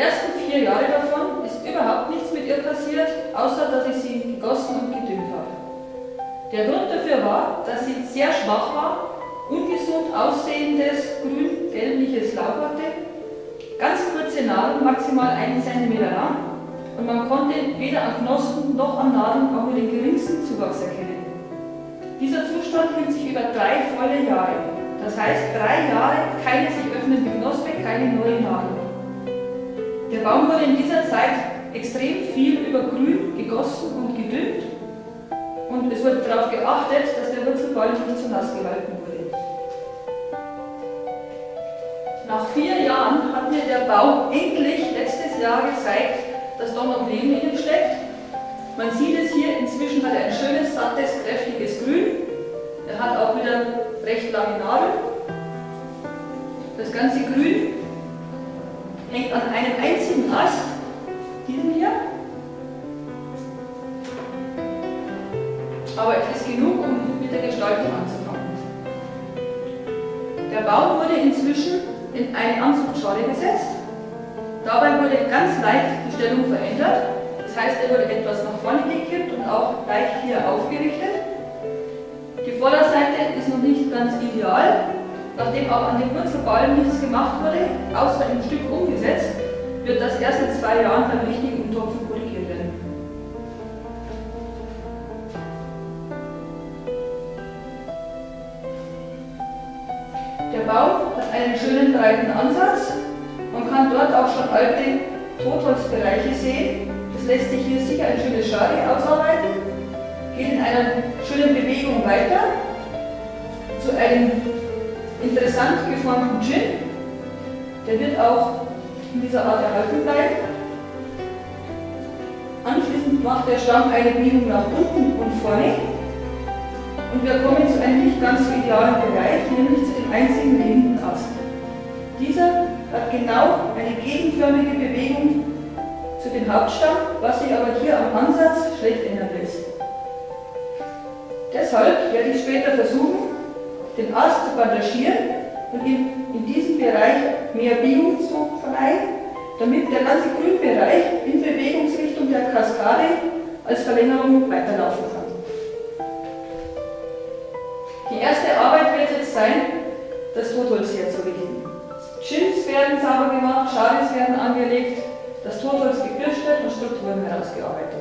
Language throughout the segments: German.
ersten 4 Jahre davon ist überhaupt nichts mit ihr passiert, außer dass ich sie gegossen und gedüngt habe. Der Grund dafür war, dass sie sehr schwach war, ungesund aussehendes, grün-gelbliches Laub hatte, ganz kurze Nadeln, maximal 1 cm lang, und man konnte weder an Knospen noch an Nadeln auch nur den geringsten Zuwachs erkennen. Dieser Zustand hielt sich über 3 volle Jahre. Das heißt, 3 Jahre keine sich öffnende Knospe, keine neue Nadel. Der Baum wurde in dieser Zeit extrem viel über Grün gegossen und gedüngt, und es wurde darauf geachtet, dass der Wurzelballen nicht zu nass gehalten wurde. Nach 4 Jahren hat mir der Baum endlich letztes Jahr gezeigt, dass da noch Leben in ihm steckt. Man sieht es hier, inzwischen hat er ein schönes, sattes, kräftiges Grün. Er hat auch wieder recht lange Nadeln. Das ganze Grün hängt an einem einzigen Ast, diesem hier. Aber es ist genug, um mit der Gestaltung anzufangen. Der Baum wurde inzwischen in eine Anzuchtschale gesetzt. Dabei wurde ganz leicht die Stellung verändert. Das heißt, er wurde etwas nach vorne gekippt und auch leicht hier aufgerichtet. Die Vorderseite ist noch nicht ganz ideal. Nachdem auch an den Wurzelballen nichts gemacht wurde, außer ein Stück umgesetzt, wird das erst in 2 Jahren beim richtigen Umtopfen korrigiert werden. Der Baum hat einen schönen breiten Ansatz. Man kann dort auch schon alte Totholzbereiche sehen. Das lässt sich hier sicher ein schönes Schari ausarbeiten. Geht in einer schönen Bewegung weiter zu einem interessant geformten Chin. Der wird auch in dieser Art erhalten bleiben. Anschließend macht der Stamm eine Biegung nach unten und vorne. Und wir kommen zu einem nicht ganz so idealen Bereich, nämlich zu dem einzigen lebenden Ast. Dieser hat genau eine gegenförmige Bewegung zu dem Hauptstamm, was sich aber hier am Ansatz schlecht ändern lässt. Deshalb werde ich später versuchen, den Ast zu bandagieren und ihm in diesem Bereich mehr Biegung zu verleihen, damit der ganze Grünbereich in Bewegungsrichtung der Kaskade als Verlängerung weiterlaufen kann. Die erste Arbeit wird jetzt sein, das Totholz herzurichten. Chins werden sauber gemacht, Scharis werden angelegt, das Totholz gebürstet und Strukturen herausgearbeitet.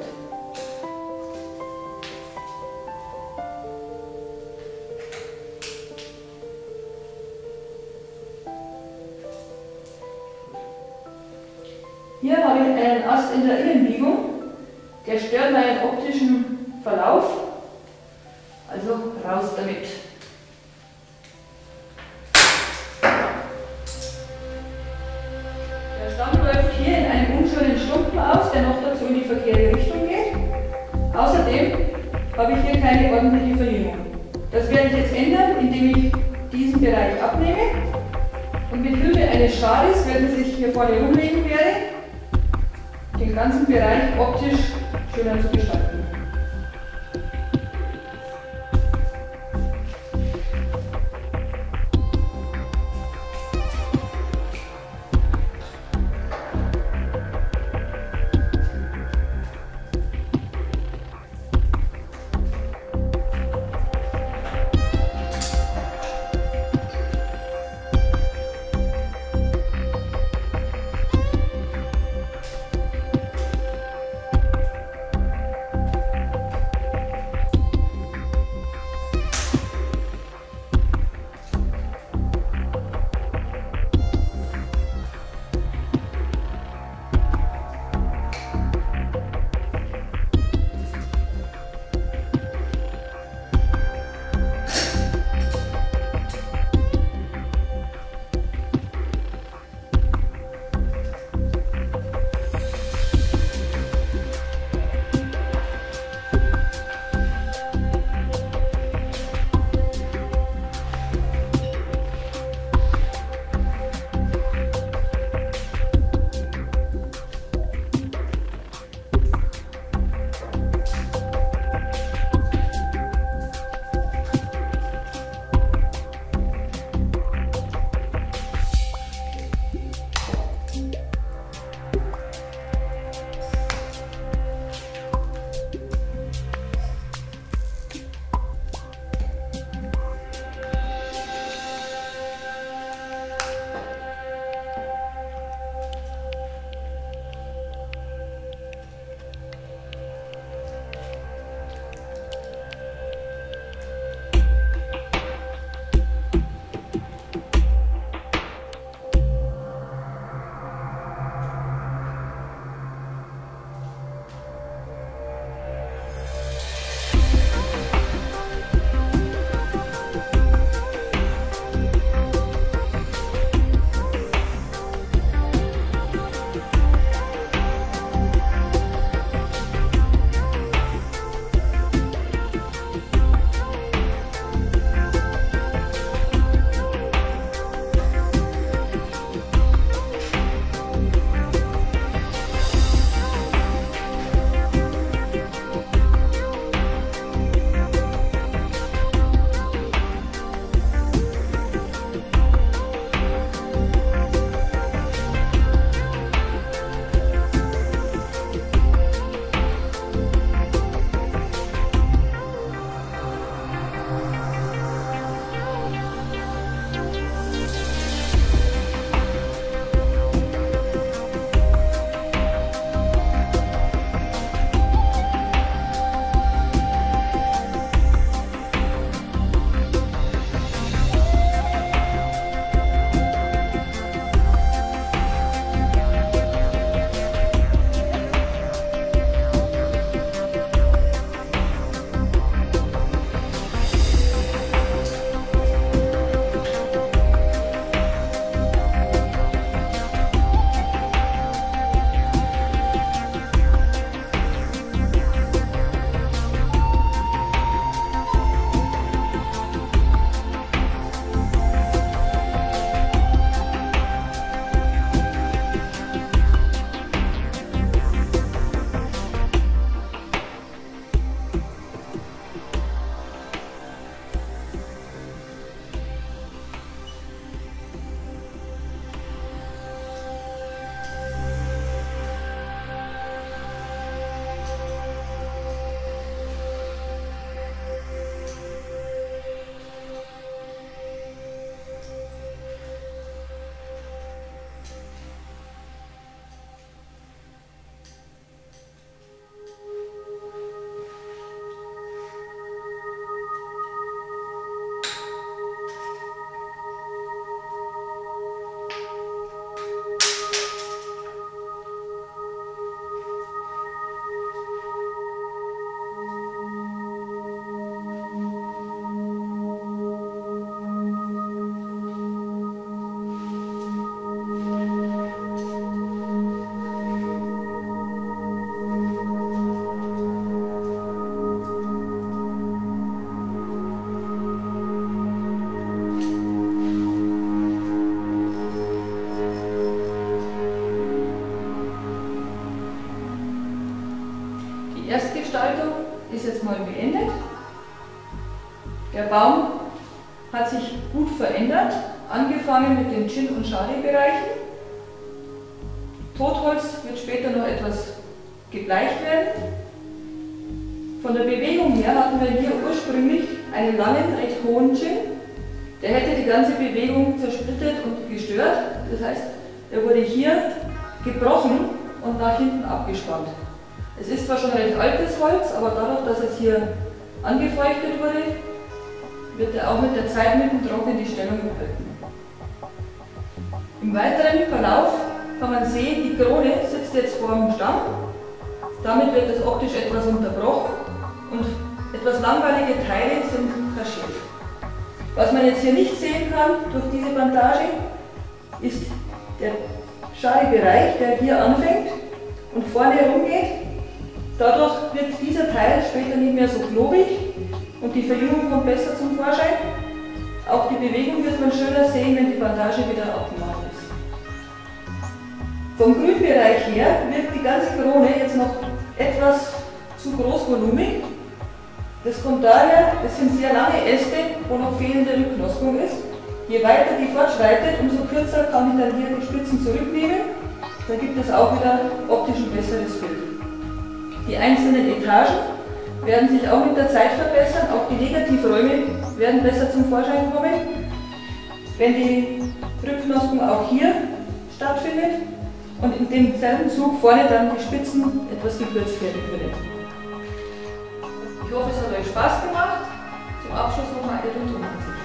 Hier habe ich einen Ast in der Innenbiegung, der stört meinen optischen Verlauf, also raus damit. Der Stamm läuft hier in einem unschönen Stumpen aus, der noch dazu in die verkehrte Richtung geht. Außerdem habe ich hier keine ordentliche Verjüngung. Das werde ich jetzt ändern, indem ich diesen Bereich abnehme und mit Hilfe eines Scharis, wenn es sich hier vorne rumlegen werde, den ganzen Bereich optisch schöner zu gestalten. Die Erstgestaltung ist jetzt mal beendet. Der Baum hat sich gut verändert, angefangen mit den Chin- und Schade-Bereichen. Totholz wird später noch etwas gebleicht werden. Von der Bewegung her hatten wir hier ursprünglich einen langen, recht hohen Chin. Der hätte die ganze Bewegung zersplittert und gestört. Das heißt, er wurde hier gebrochen und nach hinten abgespannt. Es ist zwar schon recht altes Holz, aber dadurch, dass es hier angefeuchtet wurde, wird er auch mit der Zeit mit dem Trocknen die Stellung behalten. Im weiteren Verlauf kann man sehen, die Krone sitzt jetzt vor dem Stamm. Damit wird es optisch etwas unterbrochen und etwas langweilige Teile sind kaschiert. Was man jetzt hier nicht sehen kann durch diese Bandage, ist der Schale-Bereich, der hier anfängt und vorne herumgeht. Dadurch wird dieser Teil später nicht mehr so klobig und die Verjüngung kommt besser zum Vorschein. Auch die Bewegung wird man schöner sehen, wenn die Bandage wieder abgemacht ist. Vom Grünbereich her wirkt die ganze Krone jetzt noch etwas zu großvolumig. Das kommt daher, es sind sehr lange Äste, wo noch fehlende Rückknospung ist. Je weiter die fortschreitet, umso kürzer kann ich dann hier die Spitzen zurücknehmen. Dann gibt es auch wieder optisch ein besseres Bild. Die einzelnen Etagen werden sich auch mit der Zeit verbessern, auch die Negativräume werden besser zum Vorschein kommen, wenn die Rückknospung auch hier stattfindet und in demselben Zug vorne dann die Spitzen etwas gekürzt werden können. Ich hoffe, es hat euch Spaß gemacht. Zum Abschluss nochmal eine Rundumsicht.